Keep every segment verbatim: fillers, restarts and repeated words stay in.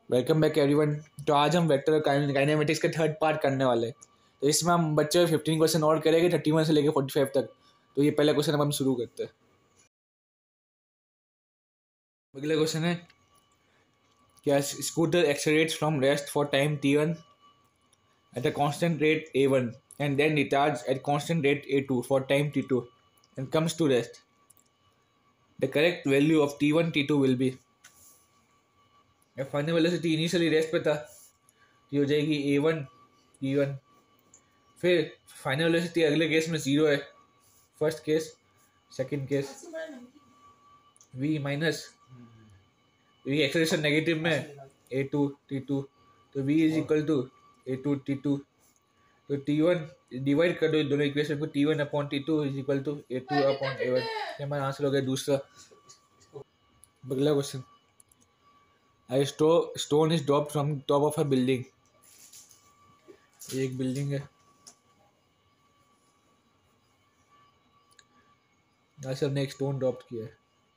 Welcome back everyone. तो आज हम वेक्टर काइनेमेटिक्स के थर्ड पार्ट करने वाले हैं। तो इसमें हम बच्चे फिफ्टीन क्वेश्चन और करेंगे थर्टी वन से लेकर फोर्टी फाइव तक। तो ये पहला क्वेश्चन अब हम शुरू करते हैं। अगला क्वेश्चन है, क्या scooter accelerates from rest for time t one at a constant rate a one and then retards at constant rate a two for time t two and comes to rest. The correct value of t one t two will be, final velocity initially rest पे था, ये हो जाएगी a one T one. फिर final velocity अगले case में zero है, first case. Second case v minus v acceleration negative में ए टू टी टू, तो v is equal to A two T two. तो टी वन डिवाइड कर दो दोनों इक्वेशन को, t one upon T two is equal to A two upon a one. ये हमारा answer हो गया दूसरा। अगला question, I sto stone is dropped from top of a building. एक बिल्डिंग है, यहाँ से हमने एक स्टोन ड्रॉप किया है।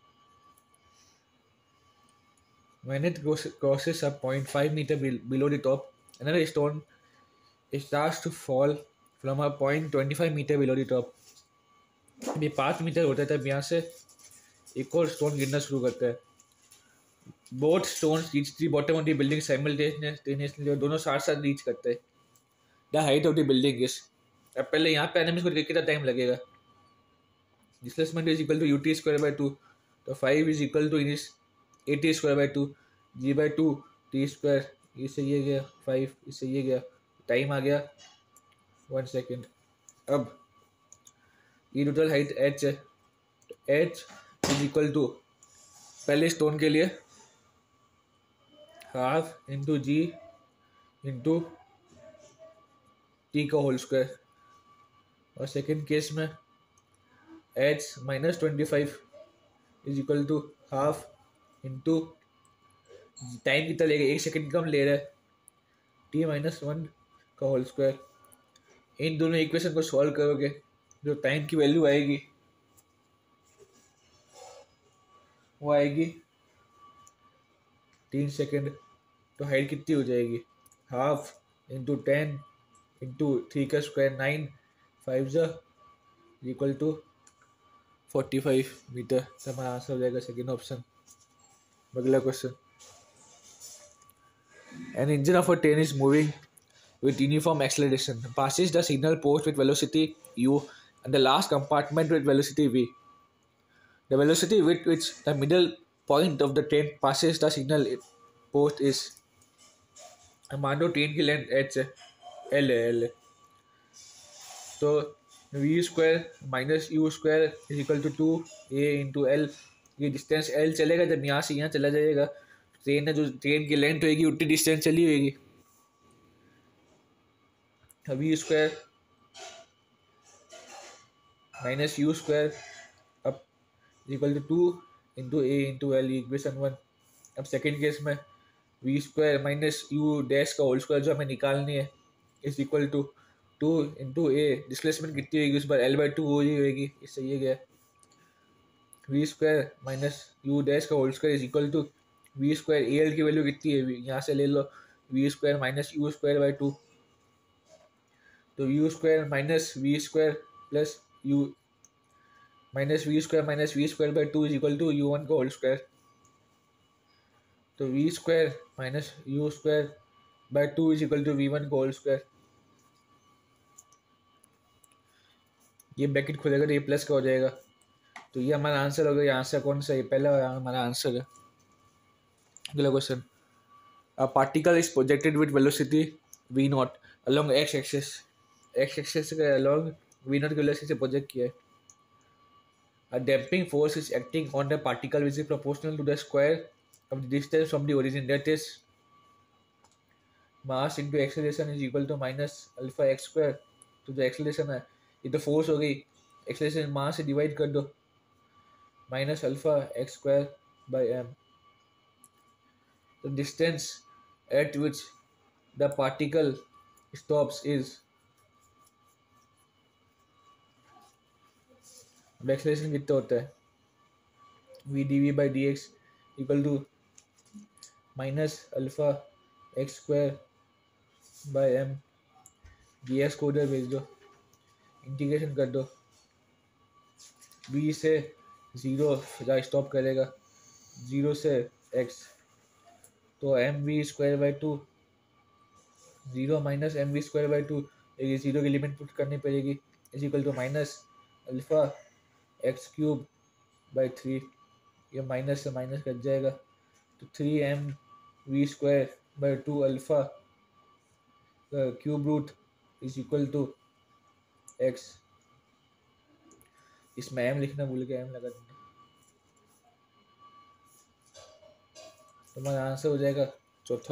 When it goes, crosses a zero point five meter below the top, another stone starts to fall from a zero point two five meter below the top. अभी पाँच मीटर होता है तब यहाँ से एक और स्टोन गिरना शुरू करता है। Both stones reach the bottom of the building simultaneously, दोनों साथ साथ रीच करते हैं। The height of the building is, अब पहले यहाँ पे आने में इसको कितना टाइम लगेगा। Displacement is equal to u t square by two, तो फाइव इज इक्वल टू इनिस a t square by two, g by two t square, इससे ये गया फाइव, इससे ये गया, टाइम आ गया वन सेकेंड। अब ये टोटल हाइट एच है, तो एच इज इक्वल टू पहले स्टोन के लिए half into g into T का होल स्क्वायर, और सेकेंड केस में h minus twenty five is equal to half into time कितना लेगा, एक सेकेंड कम ले रहा है, टी माइनस वन का होल स्क्वायर। इन दोनों इक्वेशन को सॉल्व करोगे, जो टाइम की वैल्यू आएगी वो आएगी तीन सेकेंड। तो हाइट कितनी हो जाएगी, half into ten into three का स्क्वायर नाइन, फाइव ज़ा equal to forty five metre. तो हमारा आंसर हो जाएगा सेकेंड ऑप्शन। अगला question, an engine of a train is moving with uniform acceleration, passes the signal post with velocity u and the last compartment with velocity v. The velocity with which the middle point of the train passes the signal post is, मान लो train की length h है, l है l है तो v square minus u square is equal to two a into l. ये distance l चलेगा, जब यहाँ से यहाँ चला जाएगा ट्रेन है, जो ट्रेन की लेंथ होगी उतनी डिस्टेंस चली होगी। V square minus u square अब equal to two into a into l, equation one. अब सेकेंड केस में v square minus u dash का होल स्क्वायर जो हमें निकालनी है is equal to two into a, displacement कितनी होगी उस पर एल बाई टू हो ही होगी, इससे ये गया v square minus u dash का whole square is equal to v square, a l की वैल्यू कितनी है यहाँ से ले लो, v square minus u square by two, तो u square minus v square plus u minus v square minus v square by two is equal to u one का whole square. तो v square minus u square by two is equal to we one का whole square. ये bracket खुलेगा तो ये plus का हो जाएगा, तो ये हमारा आंसर होगा। यहाँ से कौन सा, ये पहला हमारा आंसर है। अगला question, a particle is projected with velocity v not along x axis, x axis के अलोंग वी नॉट की वेलोसिटी से प्रोजेक्ट किया है। A damping force is acting on the particle which is proportional to the square of the distance from the origin, that is mass into acceleration is equal to minus alpha x square। तो जो acceleration है ये तो force हो गई, acceleration mass से divide कर दो, minus alpha x square by m। the distance at which the particle stops is, acceleration कितना होता है, v dv by dx equal to minus alpha x square by m d x को उधर भेज दो, इंटीग्रेशन कर दो, बी से ज़ीरो जहाँ स्टॉप करेगा, ज़ीरो से एक्स, तो m v square by two, zero minus m v square by two, ये ज़ीरो की लिमिट पुट करनी पड़ेगी, is equal to minus alpha x cube by three, ये माइनस से माइनस कट जाएगा, तो three m v square by two alpha cube root is equal to x. इसमें m लिखना भूल गया, एम लगा देना, तो हमारा आंसर हो जाएगा चौथा।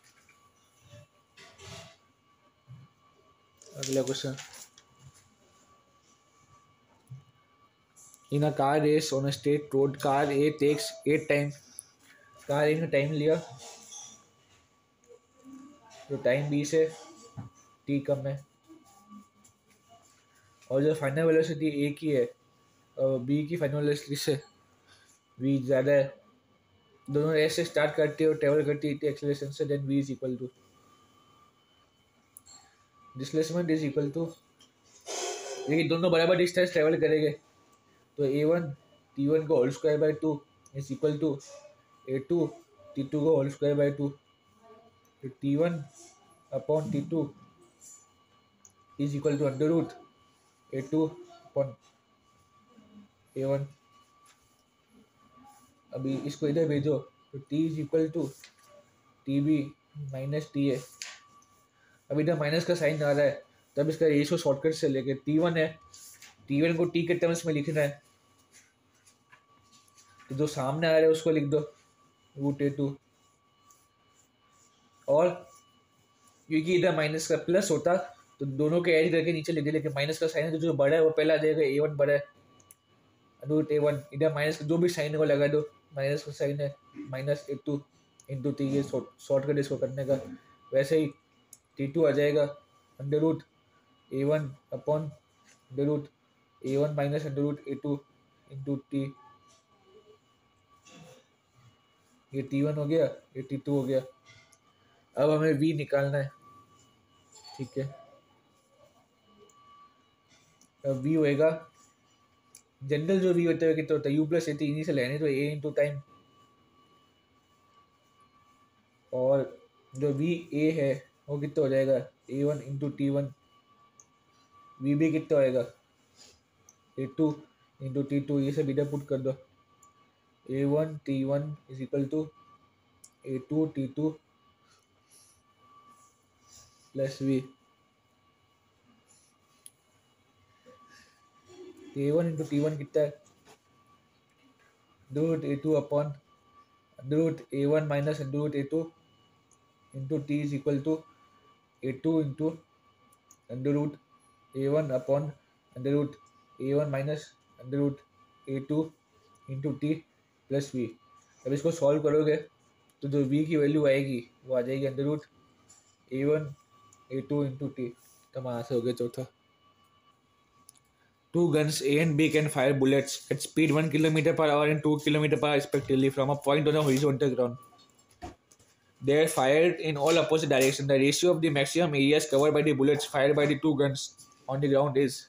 अगला question, in a car race on a straight road car A takes at time, car A ने टाइम लिया तो टाइम बी से टी कम है, और जो फाइनल वेलोसिटी ए की है और बी की फाइनल वेलोसिटी से वी ज़्यादा है, दोनों ऐसे स्टार्ट करती है और ट्रेवल करती है एक्सेलरेशन से, then v is equal to displacement is equal to, लेकिन दोनों बराबर डिस्टेंस ट्रेवल करेंगे, तो ए वन टी वन को whole square by two is equal to A two T two को होल स्क्वायर बाई टू, तो T one upon T two is equal to under root A two upon a one. अभी इसको इधर भेजो तो t is equal to t B minus T A, अभी इधर minus का साइन आ रहा है, तब इसका रेशियो शॉर्टकट से लेके टी वन है, टी वन को टी के टर्म्स में लिखना है, तो जो सामने आ रहा है उसको लिख दो रूट ए टू, और क्योंकि इधर माइनस का प्लस होता तो दोनों के ऐड करके नीचे लिख दे, लेकिन माइनस का साइन है तो जो बड़ा है वो पहला आ जाएगा, ए वन बड़ा है, रूट ए वन, इधर माइनस का जो भी साइन है वो लगा दो, माइनस का साइन है minus a two into t, ये शॉर्टकट इसको करने का, वैसे ही टी टू आ जाएगा अंडर रूट ए वन अपॉन अंडर रूट ए वन माइनस अंडर रूट ए टू इंटू टी, ये टी वन हो गया, ये टी टू हो गया। अब हमें वी निकालना है, ठीक है, अब वी होएगा जनरल जो वी होता है कितना होता है, u plus a t initial है तो ए इंटू टाइम, और जो वी ए है वो कितना हो जाएगा A one into T one, V B कितना होएगा A two into T two, ये सब इधर पुट कर दो, A one T one is equal to A two T two plus V, A one into T one कितना है root A two upon root A one minus root A two into T is equal to A two into under root A one upon under root A one minus under root A two into T plus V. अब इसको solve करोगे तो जो we की value आएगी वो आ जाएगी under root A one A two into T, तो हमारा से हो गया चौथा। Two guns A and B can fire bullets at speed one kilometer per hour and two kilometer per hour respectively from a point on a horizontal ground. They are fired in all opposite directions. The ratio of the maximum areas covered by the bullets fired by the two guns on the ground is.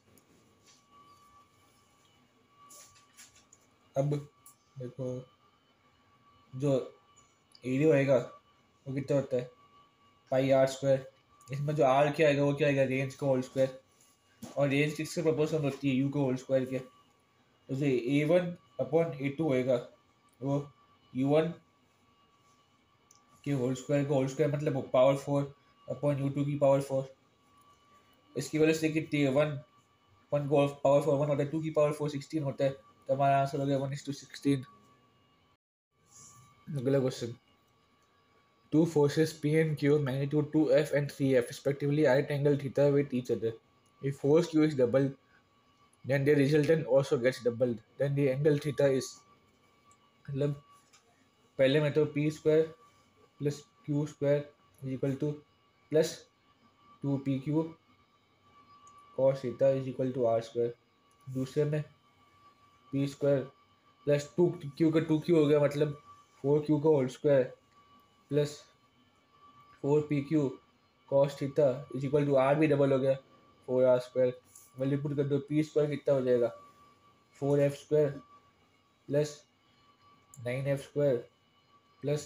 अब देखो जो area होएगा वो कितना होता है पाई are square, इसमें जो आर क्या आएगा वो क्या आएगा रेंज का होल स्क्वायर, और रेंज किसके प्रोपोर्शनल होती है यू के होल स्क्वायर के, तो जो A one upon A two होएगा वो यू वन के होल स्क्वायर का होल स्क्वायर मतलब power four upon U two की पावर फोर, इसकी वजह से कि वन वन को पावर फोर वन होता है, टू की पावर फोर सिक्सटीन होता है, तो हमारा आंसर हो गया वन इज टू सिक्सटीन। अगला question, two forces P and Q magnitude two F and three F respectively are at angle theta with each other. If force Q is doubled, then the resultant also gets doubled. Then the angle theta is, मतलब पहले में तो P square plus Q square is equal to plus two P Q cos theta is equal to R square, दूसरे में P square plus two Q का two Q हो गया मतलब फोर Q का whole square plus four P Q cos theta is equal to R भी double हो गया four R square value put कर दो पी स्क्वायर कितना हो जाएगा four F square plus nine F square plus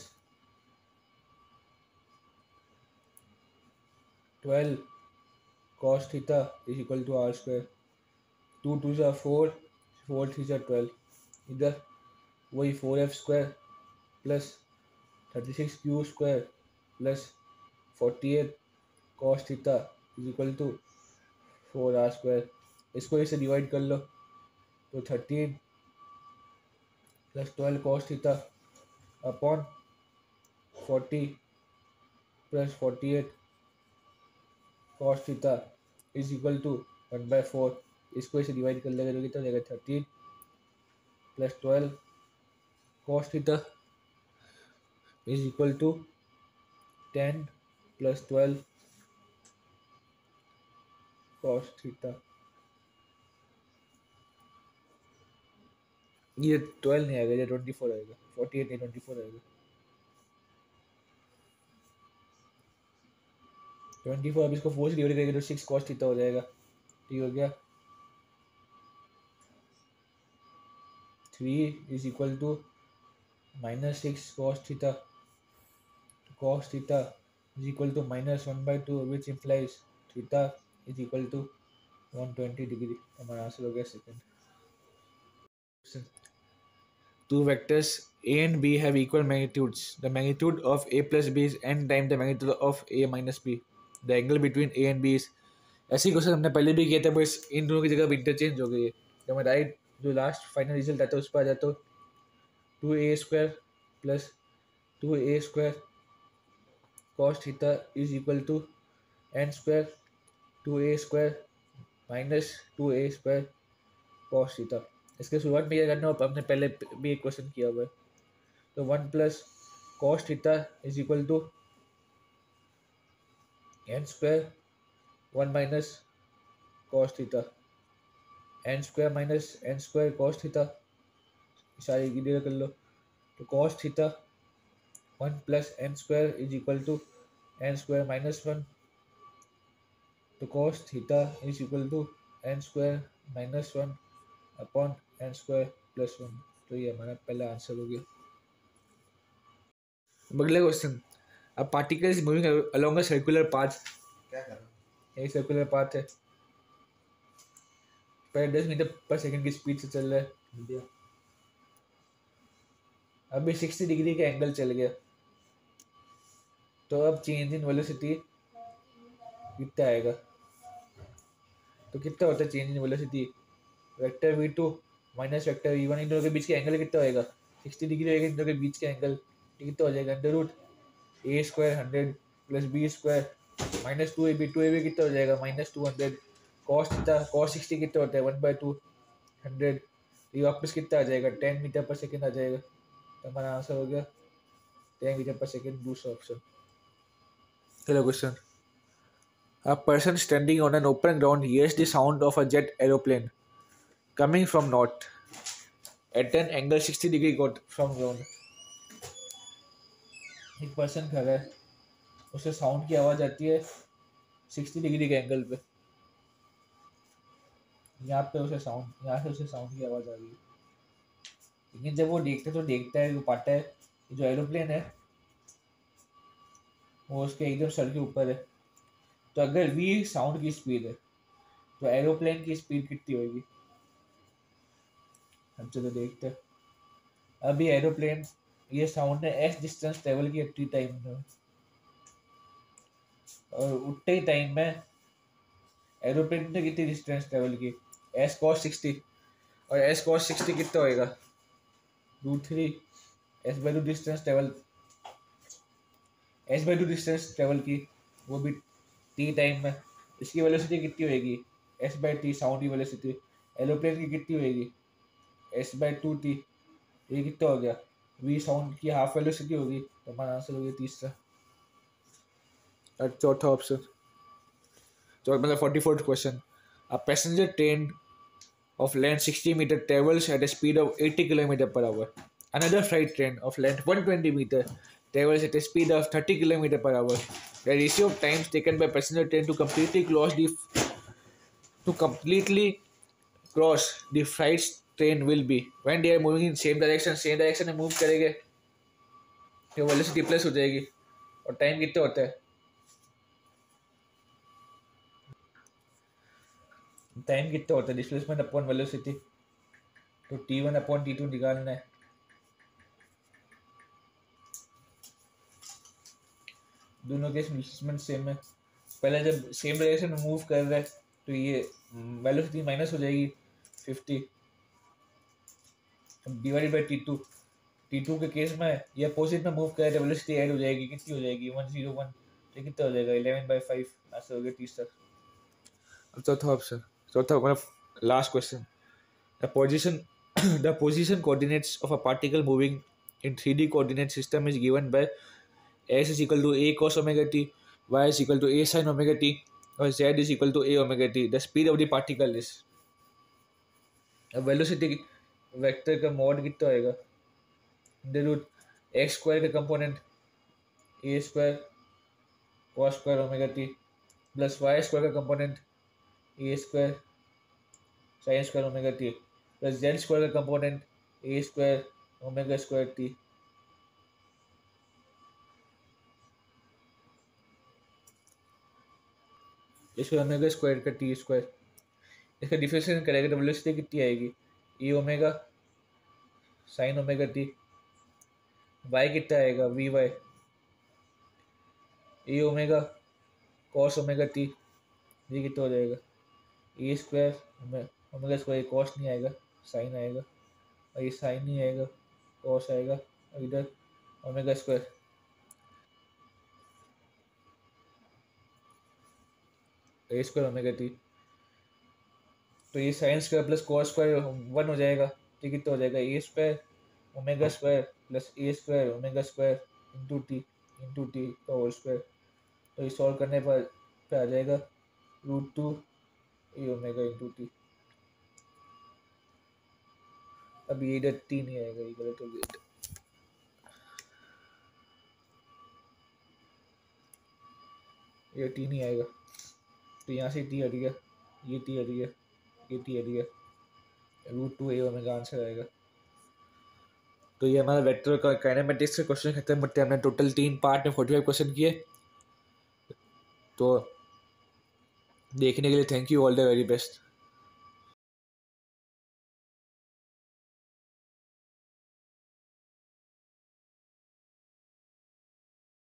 twelve cos theta is equal to R square two two ज़ा four four three ज़ा ट्वेल्व इधर वही four F square plus thirty six Q square plus forty eight cos theta is equal to four R square इसको इसे divide कर लो तो thirteen plus twelve cos theta upon forty plus forty eight cos theta is equal to one by four इसको इसे divide कर लेगा तो कितना हो जाएगा thirteen plus twelve cos theta is equal to ten plus twelve cos theta ये twelve नहीं आएगा ये ट्वेंटी फोर आएगा फोर्टी एट नहीं ट्वेंटी फोर आएगा ट्वेंटी फोर अब इसको फोर से डिवाइड करेंगे तो सिक्स कॉस थीटा हो जाएगा ठीक हो गया three is equal to minus six cos theta cos theta is equal to minus one by two which implies theta is equal to one twenty degree हमारा answer हो गया second Two vectors A and B have equal magnitudes. The magnitude of A plus B is n times the magnitude of A minus B. The angle between A and B is ऐसी question हमने पहले भी किया था बस इन दोनों की जगह इंटरचेंज हो गई है जब मैं राइट जो लास्ट फाइनल रिजल्ट आता है उस पर आ जाता तो two A square plus two A square cos theta is equal to N square two A square minus two A square cos theta इसके शुरुआत में ये करना हो हमने पहले भी एक क्वेश्चन किया हुआ है तो one plus cos theta is equal to N square one minus cos theta N square minus N square cos theta सारी गिनती कर लो तो cos theta one plus N square is equal to N square minus one तो cos theta is equal to N square minus one upon N square plus one तो ये हमारा पहला आंसर हो गया अगला question a particle is moving along a circular path क्या कर रहा है एक सर्कुलर पाथ है पर दस मीटर पर सेकंड की स्पीड से चल रहा है अभी सिक्सटी डिग्री का एंगल चल गया तो अब चेंज इन वेलोसिटी कितना आएगा तो कितना होता है change in velocity vector V two minus vector V one इन दोनों के बीच का एंगल कितना होएगा सिक्सटी डिग्री होएगा इन दोनों के बीच का एंगल कितना हो जाएगा under root A square hundred plus B square minus two A B two A B कितना हो जाएगा minus two hundred cos theta cos sixty कितना होता है वन बाई टू हंड्रेड ये वापस कितना आ जाएगा टेन मीटर पर सेकेंड आ जाएगा तो हमारा आंसर हो गया टेन मीटर पर सेकेंड दूसरा option hello question A person standing on an open ground hears the sound of a jet aeroplane coming from north at an angle sixty degree got from ground. एक person खड़ा है उसे sound की आवाज़ आती है sixty degree के angle पे यहाँ पे उसे साउंड यहाँ से उसे साउंड की आवाज़ आ रही है लेकिन जब वो देखते तो देखता है वो पाता है जो एरोप्लेन है वो उसके एकदम सर के ऊपर है तो अगर वी साउंड की स्पीड है तो एरोप्लेन की स्पीड कितनी होगी हम चलो देखते हैं अभी एरोप्लेन ये साउंड ने एस डिस्टेंस ट्रेवल की एट्टी टाइम में और उतने ही टाइम में एरोप्लेन ने कितनी डिस्टेंस ट्रेवल की एस कॉस सिक्सटी और एस कॉस सिक्सटी कितना होएगा root three S by two distance travel S by two distance travel की वो भी टी टाइम में इसकी वेलोसिटी कितनी होएगी एस बाई टी साउंड की वेलोसिटी एरोप्लेन की कितनी होएगी एस बाई टू टी ये कितना हो गया वी साउंड की हाफ वेलोसिटी होगी तो हमारा आंसर हो गया तीसरा और चौथा ऑप्शन चौथा मतलब forty fourth question a passenger train of length sixty meter travels at a speed of eighty kilometer per hour. Another freight train of length one hundred twenty meter travels at a speed of thirty kilometers per hour. The ratio of times taken by passenger train to completely cross the to completely cross the freight train will be when they are moving in same direction. Same direction में move करेंगे तो velocity plus हो जाएगी और time कितना होता है time कितना होता है डिस्प्लेसमेंट अपॉन वेलोसिटी तो T one upon T two निकालना है दोनों के डिस्प्लेसमेंट सेम है पहले जब सेम डायरेक्शन में मूव कर रहा है तो ये वेलोसिटी माइनस हो जाएगी fifty divided by T two T two के केस में ये अपोजिट में मूव कर रहा है वेलोसिटी ऐड हो जाएगी कितनी हो जाएगी वन जीरो वन तो कितना हो जाएगा इलेवन बाई फाइव ऐसे हो गया तीस तक अब चौथा ऑप्शन चौथा मतलब last question the position the position coordinates of a particle moving in three D coordinate system is given by s is equal to a cos omega t, y is equal to a sin omega t, और z is equal to a omega t. The speed of the particle is. अब velocity vector का mod कितना होएगा under root X square का component A square cos square omega T plus Y square का component A square sine square omega T plus Z square का component A square omega square T इसको omega square का T square इसका differentiation करेंगे तो velocity कितनी आएगी E omega sine omega T Y कितना आएगा V Y E omega cos omega T ये कितना हो जाएगा A square omega square cos नहीं आएगा साइन आएगा और ये साइन नहीं आएगा कॉस आएगा और इधर omega square A square omega T तो ये sine square plus cos square one हो जाएगा तो कितना हो जाएगा A square omega square plus A square omega square into T into T का होल स्क्वायर तो ये सॉल्व करने पर पे आ जाएगा root two A omega into T अब ये इधर टी नहीं आएगा ये गलत हो गया ये टी नहीं आएगा तो यहाँ से टी हट गया ये टी हट गया ये टी हट गया root two A omega answer आएगा तो ये हमारा वेक्टर का काइनेमेटिक्स का क्वेश्चन खत्म होते हैं हमने टोटल तीन पार्ट में फोर्टी फाइव क्वेश्चन किए तो देखने के लिए thank you all the very best